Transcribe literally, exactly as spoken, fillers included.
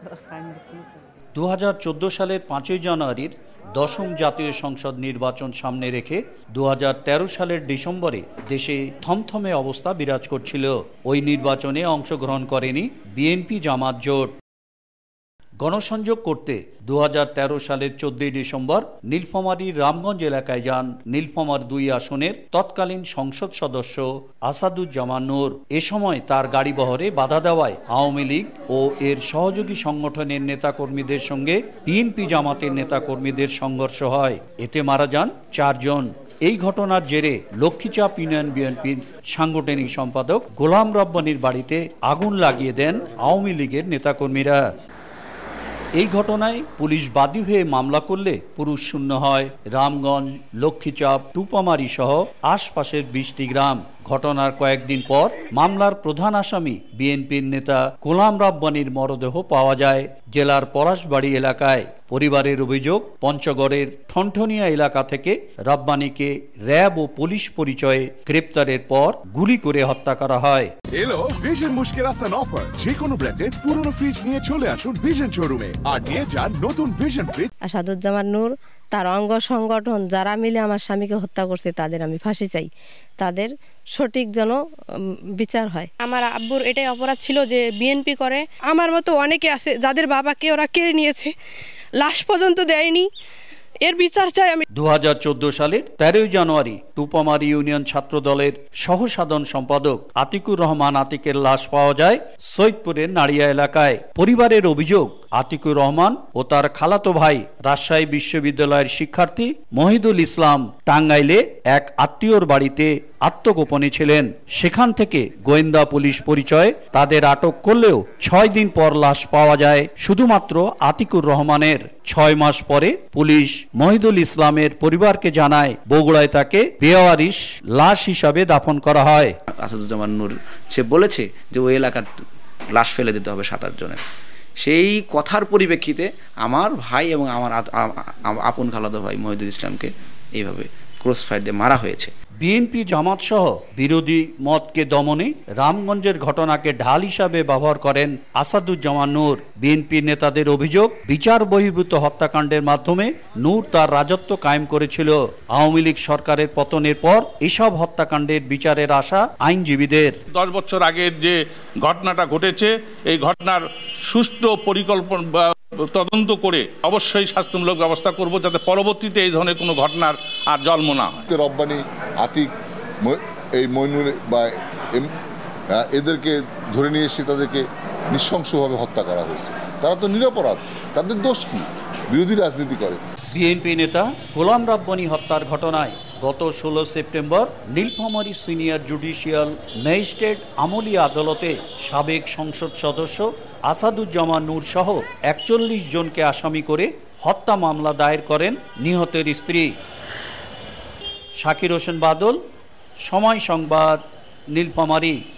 দু হাজার চোদ্দ সালের পাঁচই জানুয়ারির দশম জাতীয় সংসদ নির্বাচন সামনে রেখে দু হাজার তেরো সালের ডিসেম্বরে দেশে থমথমে অবস্থা বিরাজ করছিল। ওই নির্বাচনে অংশগ্রহণ করেনি বিএনপি জামাত জোট। গণসংযোগ করতে দু হাজার তেরো সালের চোদ্দই ডিসেম্বর নীলফামারীর রামগঞ্জ এলাকায় যান নীলফামার দুই আসনের তৎকালীন সংসদ সদস্য আসাদুজ্জামান নূর। এ সময় তার গাড়িবহরে বাধা দেওয়ায় আওয়ামী লীগ ও এর সহযোগী সংগঠনের নেতাকর্মীদের সঙ্গে বিএনপি জামাতের নেতাকর্মীদের সংঘর্ষ হয়। এতে মারা যান চারজন। এই ঘটনার জেরে লক্ষ্মীচাপ ইউনিয়ন বিএনপির সাংগঠনিক সম্পাদক গোলাম রব্বানীর বাড়িতে আগুন লাগিয়ে দেন আওয়ামী লীগের নেতাকর্মীরা। এই ঘটনায় পুলিশ বাদী হয়ে মামলা করলে পুরুষ শূন্য হয় রামগঞ্জ, লক্ষ্মীচাপ, টুপামারি সহ আশপাশের বিশটি গ্রাম। ঘটনার কয়েকদিন পর মামলার প্রধান আসামি বিএনপির নেতা গোলাম রব্বানীর মরদেহ পাওয়া যায় জেলার পলাশবাড়ী এলাকায়। পরিবারের অভিযোগ, পঞ্চগড়ের ঠনঠনিয়া এলাকা থেকে রব্বানীকে র্যাব ও পুলিশ পরিচয়ে গ্রেপ্তারের পর গুলি করে হত্যা করা হয়। এলো ভিশন মুশকিল আসান অফার। যে কোনো ব্র্যান্ডের পুরনো ফ্রিজ নিয়ে চলে আসুন ভিশন শোরুমে আর নিয়ে যান নতুন ভিশন ফ্রিজ। আসাদুজ্জামান নূর তার অঙ্গ সংগঠন যারা মিলে আমার স্বামীকে হত্যা করছে তাদের আমি ফাঁসি চাই, তাদের সঠিক যেন বিচার হয়। আমার আব্বুর এটাই অপরাধ ছিল যে বিএনপি করে। আমার মতো অনেকে আছে যাদের বাবাকে ওরা কেড়ে নিয়েছে, লাশ পর্যন্ত দেয়নি, এর বিচার চাই আমি। দু হাজার চোদ্দ সালের তেরোই জানুয়ারি টুপামারি ইউনিয়ন ছাত্র দলের সহসাধারণ সম্পাদক আতিকুর রহমান আতিকের লাশ পাওয়া যায় সৈয়দপুরের নাড়িয়া এলাকায়। পরিবারের অভিযোগ, আতিকুর রহমান ও তার খালাতো ভাই রাজশাহী বিশ্ববিদ্যালয়ের শিক্ষার্থী মহিদুল ইসলাম টাঙ্গাইলে এক আত্মীয়র বাড়িতে আত্মগোপনে ছিলেন। সেখান থেকে গোয়েন্দা পুলিশ পরিচয়ে তাদের আটক করলেও ছয় দিন পর লাশ পাওয়া যায় শুধুমাত্র আতিকুর রহমানের। ছয় মাস পরে পুলিশ মহিদুল ইসলামের পরিবারকে জানায় বগুড়ায় তাকে বেওয়ারিশ লাশ হিসাবে দাফন করা হয়। আসাদুজ্জামান নূর সে বলেছে যে ওই এলাকার লাশ ফেলে দিতে হবে সাত আট জনের। সেই কথার পরিপ্রেক্ষিতে আমার ভাই এবং আমার আপন খালাতো ভাই মহিদুল ইসলামকে এইভাবে ক্রস ফায়ার দিয়ে মারা হয়েছে। বিএনপি জামাত সহ বিরোধী মতকে দমনে রামগঞ্জের ঘটনাকে ঢাল হিসাবে ব্যবহার করেন আসাদুজ্জামান নূর। বিএনপি নেতাদের অভিযোগ, বিচার বহির্ভূত হত্যাকাণ্ডের মাধ্যমে নূর তার রাজত্ব কায়েম করেছিল। আওয়ামী লীগ সরকারের পতনের পর এসব হত্যাকাণ্ডের বিচারের আশা আইনজীবীদের। দশ বছর আগের যে ঘটনাটা ঘটেছে, এই ঘটনার সুষ্ঠু পরিকল্পনা তদন্ত করে অবশ্যই শাস্তিমূলক ব্যবস্থা করব যাতে পরবর্তীতে এই ধরনের কোনো ঘটনার আর জন্ম না হয়। রব্বানী, আতিক, এই মইনুল বা এদেরকে ধরে নিয়ে এসে তাদেরকে নৃশংসভাবে হত্যা করা হয়েছে। তারা তো নিরপরাধ, তাদের দোষ কি? বিরোধী রাজনীতি করে। বিএনপি নেতা গোলাম রব্বানী হত্যার ঘটনায় গত ষোলো September Nilphamari senior judicial magistrate আমলি আদালতে সাবেক সংসদ সদস্য আসাদুজ্জামান নূর সহ একচল্লিশ জনকে আসামি করে হত্যা মামলা দায়ের করেন নিহতের স্ত্রী। শাকির হোসেন বাদল, সময় সংবাদ, নীলফামারী।